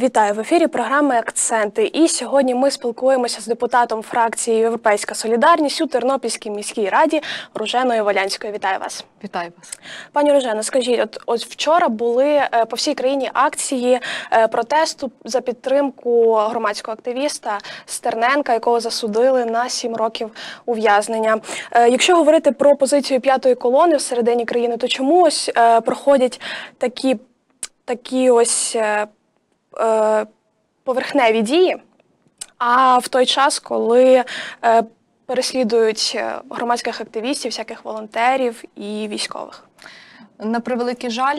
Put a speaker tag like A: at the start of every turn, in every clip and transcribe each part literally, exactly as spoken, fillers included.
A: Вітаю! В ефірі програми «Акценти». І сьогодні ми спілкуємося з депутатом фракції «Європейська солідарність» у Тернопільській міській раді Руженою Волянською. Вітаю вас!
B: Вітаю вас!
A: Пані Ружено, скажіть, от, от вчора були по всій країні акції протесту за підтримку громадського активіста Стерненка, якого засудили на сім років ув'язнення. Якщо говорити про позицію п'ятої колони всередині країни, то чому ось проходять такі, такі ось поверхневі дії, а в той час, коли е, переслідують громадських активістів, всяких волонтерів і військових?
B: На превеликий жаль,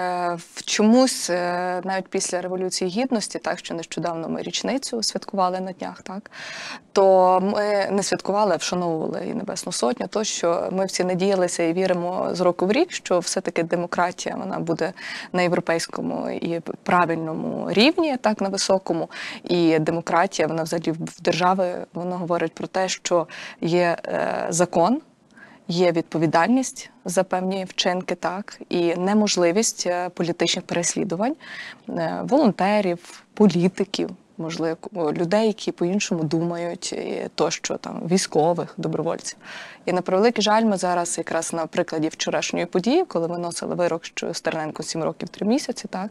B: чомусь навіть після Революції Гідності, так, що нещодавно ми річницю святкували на днях, так, то ми не святкували, а вшановували і Небесну Сотню, то, що ми всі надіялися і віримо з року в рік, що все-таки демократія, вона буде на європейському і правильному рівні, так, на високому, і демократія, вона взагалі в держави, вона говорить про те, що є е, закон, є відповідальність за певні вчинки, так, і неможливість політичних переслідувань волонтерів, політиків, можливо, людей, які по-іншому думають, тощо, там, військових, добровольців. І на превеликий жаль, ми зараз якраз на прикладі вчорашньої події, коли ми носили вирок, що Стерненко сім років три місяці, так,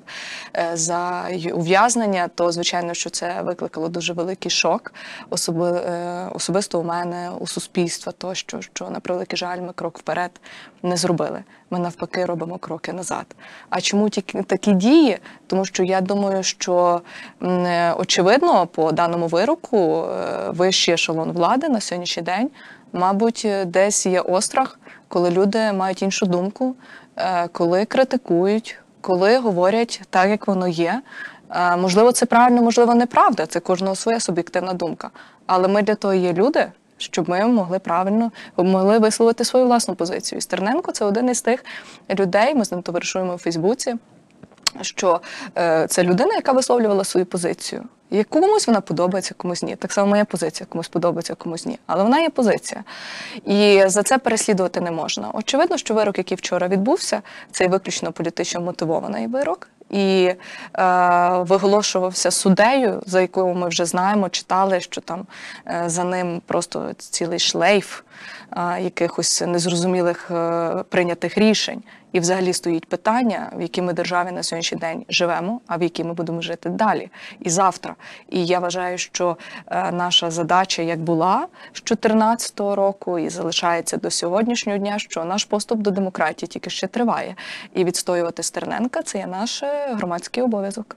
B: за ув'язнення, то, звичайно, що це викликало дуже великий шок, особи, особисто у мене, у суспільства, тощо, що на превеликий жаль ми крок вперед не зробили. Ми навпаки робимо кроки назад. А чому ті, такі дії? Тому що я думаю, що очевидно по даному вироку вищий ешелон влади на сьогоднішній день, мабуть, десь є острах, коли люди мають іншу думку, коли критикують, коли говорять так, як воно є. Можливо, це правильно, можливо, неправда, це кожного своя суб'єктивна думка. Але ми для того є люди, щоб ми могли правильно, могли висловити свою власну позицію. І Стерненко – це один із тих людей, ми з ним товаришуємо у Фейсбуці, що е, це людина, яка висловлювала свою позицію. І комусь вона подобається, комусь ні. Так само моя позиція, комусь подобається, комусь ні. Але вона є позиція. І за це переслідувати не можна. Очевидно, що вирок, який вчора відбувся, це виключно політично мотивований вирок. І е, виголошувався суддею, за якого ми вже знаємо, читали, що там е, за ним просто цілий шлейф е, якихось незрозумілих е, прийнятих рішень. І взагалі стоїть питання, в якій ми державі на сьогоднішній день живемо, а в якій ми будемо жити далі і завтра. І я вважаю, що е, наша задача як була з чотирнадцятого року і залишається до сьогоднішнього дня, що наш поступ до демократії тільки ще триває. І відстоювати Стерненка – це є наш громадський обов'язок.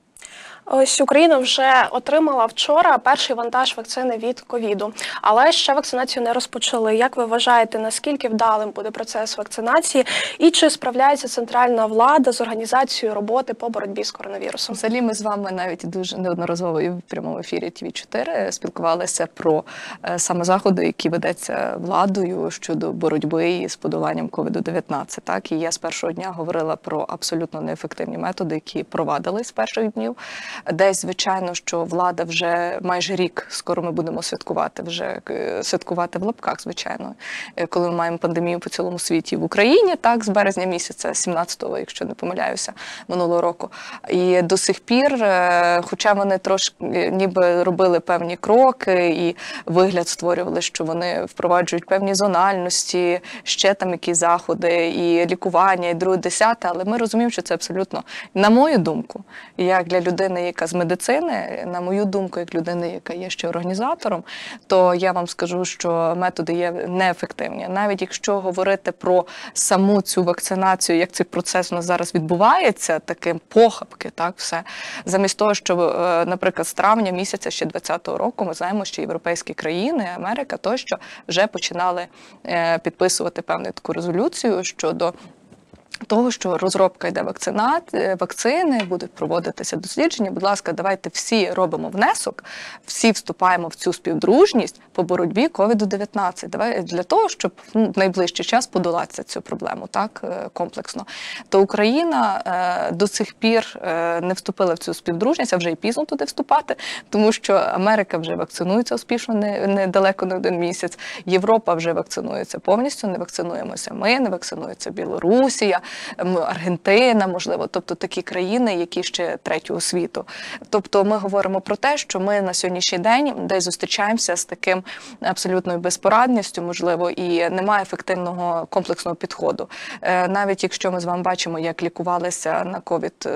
A: Ось Україна вже отримала вчора перший вантаж вакцини від ковіду, але ще вакцинацію не розпочали. Як ви вважаєте, наскільки вдалим буде процес вакцинації і чи справляється центральна влада з організацією роботи по боротьбі з коронавірусом?
B: Взагалі ми з вами навіть дуже неодноразово і в прямому ефірі Ті Ві чотири спілкувалися про саме заходи, які ведеться владою щодо боротьби з подоланням ковіду дев'ятнадцять. Так? І я з першого дня говорила про абсолютно неефективні методи, які провадились з перших днів. Десь, звичайно, що влада вже майже рік, скоро ми будемо святкувати, вже святкувати в лапках, звичайно, коли ми маємо пандемію по цілому світі в Україні, так, з березня місяця, сімнадцятого, якщо не помиляюся, минулого року. І до сих пір, хоча вони трошки ніби робили певні кроки і вигляд створювали, що вони впроваджують певні зональності, ще там якісь заходи, і лікування, і друге, десяте, але ми розуміємо, що це абсолютно, на мою думку, як для людини, яка з медицини, на мою думку, як людини, яка є ще організатором, то я вам скажу, що методи є неефективні. Навіть якщо говорити про саму цю вакцинацію, як цей процес у нас зараз відбувається, таким похабки, так, все. Замість того, що, наприклад, з травня місяця ще двадцятого року ми знаємо, що європейські країни, Америка тощо вже починали підписувати певну таку резолюцію щодо того, що розробка йде вакцина, вакцини, будуть проводитися дослідження. Будь ласка, давайте всі робимо внесок, всі вступаємо в цю співдружність по боротьбі ковіду дев'ятнадцять. Давай для того, щоб ну, в найближчий час подолати цю проблему, так, комплексно. То Україна е, до сих пір е, не вступила в цю співдружність, а вже і пізно туди вступати, тому що Америка вже вакцинується успішно недалеко не, не один місяць, Європа вже вакцинується повністю, не вакцинуємося ми, не вакцинується Білорусія, Аргентина, можливо, тобто такі країни, які ще третього світу. Тобто ми говоримо про те, що ми на сьогоднішній день десь зустрічаємося з таким абсолютною безпорадністю, можливо, і немає ефективного комплексного підходу. Навіть якщо ми з вами бачимо, як лікувалися на ковід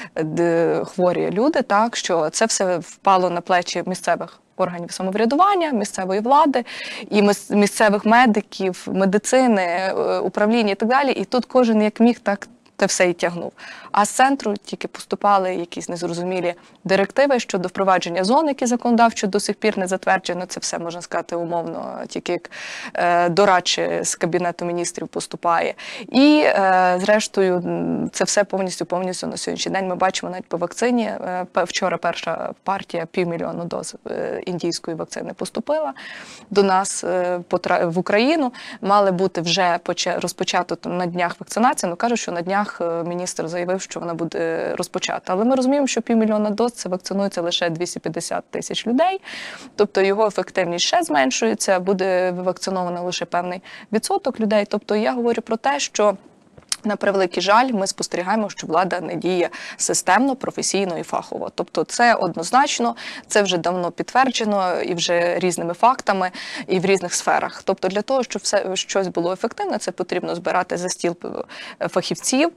B: хворі люди, так, що це все впало на плечі місцевих органів самоврядування, місцевої влади, і місцевих медиків, медицини, управління і так далі. І тут кожен як міг, так те все і тягнув. А з центру тільки поступали якісь незрозумілі директиви щодо впровадження зон, які законодавчо до сих пір не затверджено. Це все, можна сказати, умовно, тільки як е, дорадче з Кабінету міністрів поступає. І, е, зрештою, це все повністю-повністю на сьогоднішній день ми бачимо навіть по вакцині. Е, вчора перша партія, півмільйону доз е, індійської вакцини поступила до нас е, в Україну. Мали бути вже розпочато на днях вакцинація, але кажуть, що на днях міністр заявив, що вона буде розпочата. Але ми розуміємо, що півмільйона доз – це вакцинується лише двісті п'ятдесят тисяч людей, тобто його ефективність ще зменшується, буде вакциновано лише певний відсоток людей. Тобто я говорю про те, що на превеликий жаль, ми спостерігаємо, що влада не діє системно, професійно і фахово. Тобто це однозначно, це вже давно підтверджено і вже різними фактами, і в різних сферах. Тобто для того, щоб все щось було ефективне, це потрібно збирати за стіл фахівців.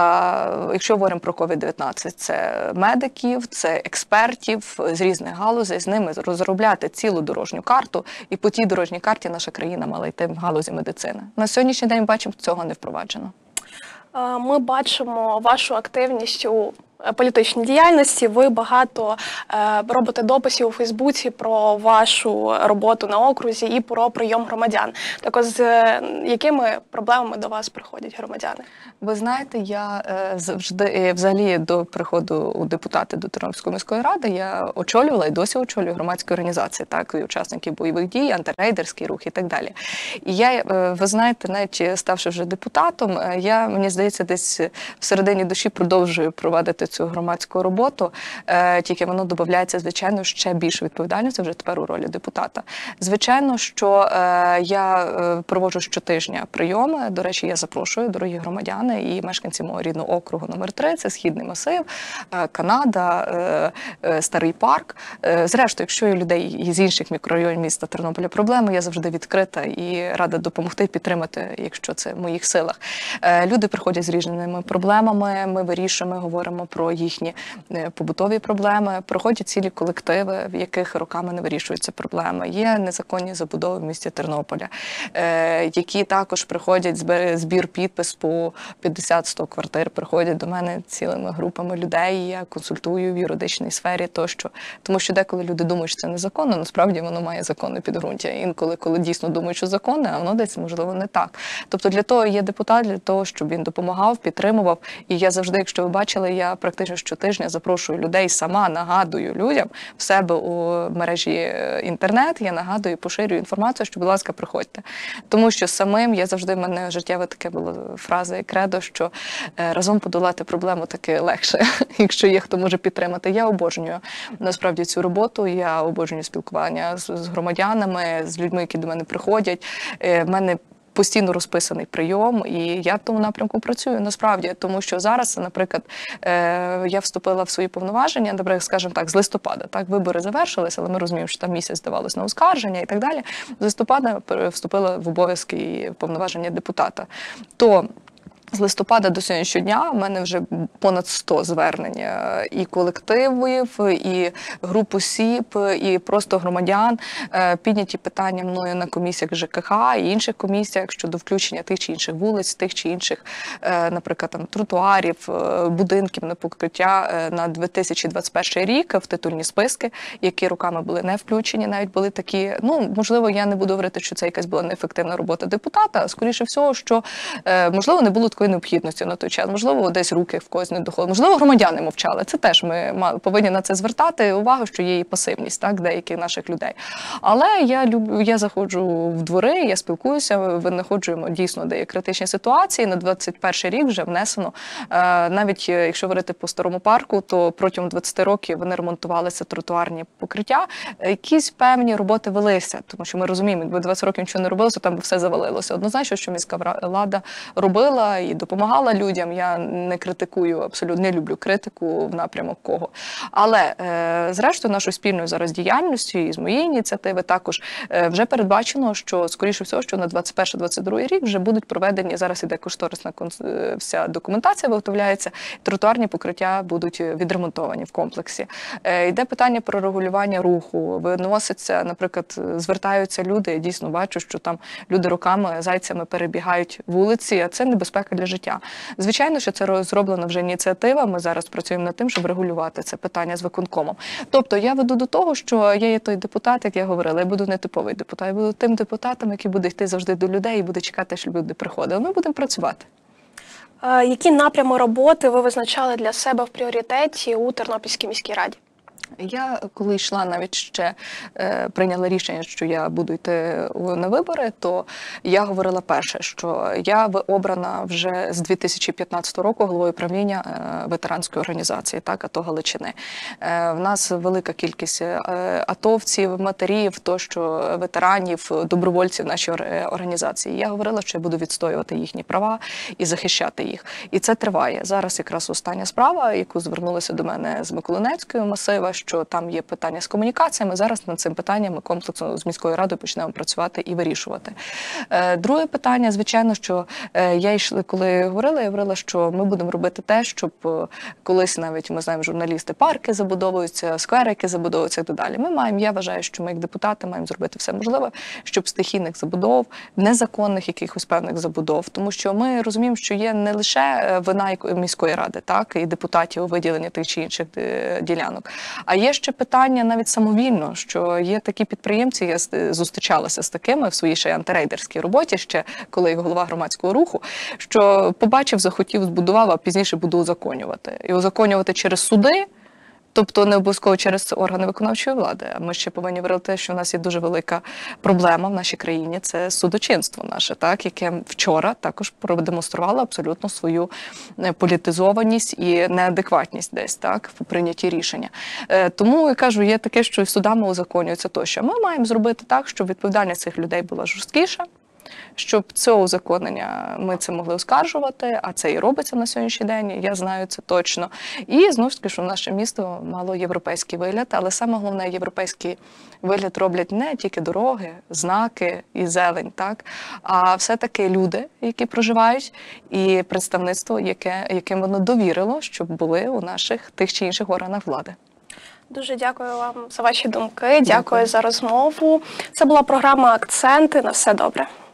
B: Якщо говоримо про ковід дев'ятнадцять, це медиків, це експертів з різних галузей, з ними розробляти цілу дорожню карту, і по тій дорожній карті наша країна мала йти в галузі медицини. На сьогоднішній день бачимо, цього не впроваджено.
A: Ми бачимо вашу активність у політичній діяльності. Ви багато робите дописів у Фейсбуці про вашу роботу на окрузі і про прийом громадян. Так ось, з якими проблемами до вас приходять громадяни?
B: Ви знаєте, я завжди, взагалі, до приходу у депутати до Тернопільської міської ради, я очолювала і досі очолюю громадські організації, так, і учасників бойових дій, антирейдерський рух і так далі. І я, ви знаєте, навіть ставши вже депутатом, я, мені здається, десь всередині душі продовжую проводити цю громадську роботу, тільки воно додається, звичайно, ще більше відповідальності вже тепер у ролі депутата. Звичайно, що я проводжу щотижня прийоми, до речі, я запрошую, дорогі громадяни і мешканці мого рідного округу номер три, це Східний масив, Канада, Старий парк. Зрештою, якщо є людей з інших мікрорайонів міста Тернополя проблеми, я завжди відкрита і рада допомогти, підтримати, якщо це в моїх силах. Люди приходять з різними проблемами, ми вирішуємо, ми говоримо про їхні побутові проблеми, проходять цілі колективи, в яких роками не вирішуються проблеми. Є незаконні забудови в місті Тернополя, які також приходять, збір підпис по п'ятдесят-сто квартир, приходять до мене цілими групами людей, я консультую в юридичній сфері тощо. Тому що деколи люди думають, що це незаконно, насправді воно має законне підґрунтя. Інколи, коли дійсно думають, що законне, а воно десь, можливо, не так. Тобто для того є депутат, для того, щоб він допомагав, підтримував. І я завжди, якщо ви бачили, я практично щотижня запрошую людей, сама нагадую людям в себе у мережі інтернет, я нагадую, поширюю інформацію, що, будь ласка, приходьте. Тому що самим, я завжди, в мене життєве таке було фраза і кредо, що разом подолати проблему таки легше, якщо є хто може підтримати. Я обожнюю насправді цю роботу, я обожнюю спілкування з, з громадянами, з людьми, які до мене приходять. В мене постійно розписаний прийом, і я в тому напрямку працюю, насправді, тому що зараз, наприклад, я вступила в свої повноваження, наприклад, скажімо так, з листопада, так, вибори завершилися, але ми розуміємо, що там місяць здавалось на оскарження і так далі. З листопада вступила в обов'язки і повноваження депутата. То з листопада до сьогоднішнього дня в мене вже понад сто звернень і колективів, і груп осіб, і просто громадян. Підняті питання мною на комісіях ЖКХ і інших комісіях щодо включення тих чи інших вулиць, тих чи інших, наприклад, там, тротуарів, будинків на покриття на дві тисячі двадцять перший рік в титульні списки, які роками були не включені, навіть були такі, ну, можливо, я не буду говорити, що це якась була неефективна робота депутата, а скоріше всього, що, можливо, не було такої необхідності на той час. Можливо, десь руки в когось не доходили. Можливо, громадяни мовчали. Це теж ми повинні на це звертати увагу, що є і пасивність, так, деяких наших людей. Але я люблю, я заходжу в двори, я спілкуюся, винаходжуємо дійсно де є критичні ситуації. На двадцять перший рік вже внесено. Навіть якщо говорити по Старому парку, то протягом двадцяти років вони ремонтувалися тротуарні покриття. Якісь певні роботи велися, тому що ми розуміємо, якби двадцять років нічого не робилося, там би все завалилося. Однозначно, що міська влада робила, і допомагала людям. Я не критикую, абсолютно не люблю критику в напрямок кого. Але, е, зрештою, нашою спільною зараз діяльністю і з моєї ініціативи також е, вже передбачено, що, скоріше всього, що на двадцять перший двадцять другий рік вже будуть проведені, зараз іде кошторисна конс- вся документація виготовляється, тротуарні покриття будуть відремонтовані в комплексі. Е, йде питання про регулювання руху, виноситься, наприклад, звертаються люди, я дійсно бачу, що там люди руками, зайцями перебігають вулиці, а це небезпека для життя. Звичайно, що це зроблена вже ініціатива, ми зараз працюємо над тим, щоб регулювати це питання з виконкомом. Тобто я веду до того, що я є той депутат, як я говорила, я буду не типовий депутат, я буду тим депутатом, який буде йти завжди до людей і буде чекати, щоб люди приходили. Ми будемо працювати.
A: Е, Які напрями роботи ви визначали для себе в пріоритеті у Тернопільській міській раді?
B: Я, коли йшла, навіть ще е, прийняла рішення, що я буду йти на вибори, то я говорила перше, що я обрана вже з дві тисячі п'ятнадцятого року головою правління е, ветеранської організації, так, АТО Галичини. Е, в нас велика кількість е, атовців, матерів, тощо ветеранів, добровольців нашої організації. Я говорила, що я буду відстоювати їхні права і захищати їх. І це триває. Зараз якраз остання справа, яку звернулися до мене з Миколинецького масива, що там є питання з комунікаціями. Зараз над цим питанням ми комплексно з міською радою почнемо працювати і вирішувати. Друге питання, звичайно, що я йшла, коли говорила, я говорила, що ми будемо робити те, щоб колись навіть, ми знаємо, журналісти, парки забудовуються, скверики забудовуються і так далі. Ми маємо, я вважаю, що ми як депутати маємо зробити все можливе, щоб стихійних забудов, незаконних якихось певних забудов, тому що ми розуміємо, що є не лише вина міської ради, так, і депутатів у виділенні тих чи інших ділянок, а є ще питання навіть самовільно, що є такі підприємці, я зустрічалася з такими в своїй ще антирейдерській роботі, ще коли я голова громадського руху, що побачив, захотів, збудував, а пізніше буду узаконювати. І узаконювати через суди, тобто не обов'язково через органи виконавчої влади. Ми ще повинні говорити, що в нас є дуже велика проблема в нашій країні – це судочинство наше, так, яке вчора також продемонструвало абсолютно свою політизованість і неадекватність десь, так, в прийнятті рішення. Тому, я кажу, є таке, що і судами узаконюється тощо. Ми маємо зробити так, щоб відповідальність цих людей була жорсткіша, щоб цього узаконення ми це могли оскаржувати, а це і робиться на сьогоднішній день, я знаю це точно. І знову ж таки, що наше місто мало європейський вигляд, але саме головне, європейський вигляд роблять не тільки дороги, знаки і зелень, так, а все-таки люди, які проживають, і представництво, яке, яким воно довірило, щоб були у наших тих чи інших органах влади.
A: Дуже дякую вам за ваші думки, дякую, дякую за розмову. Це була програма «Акценти». На все добре.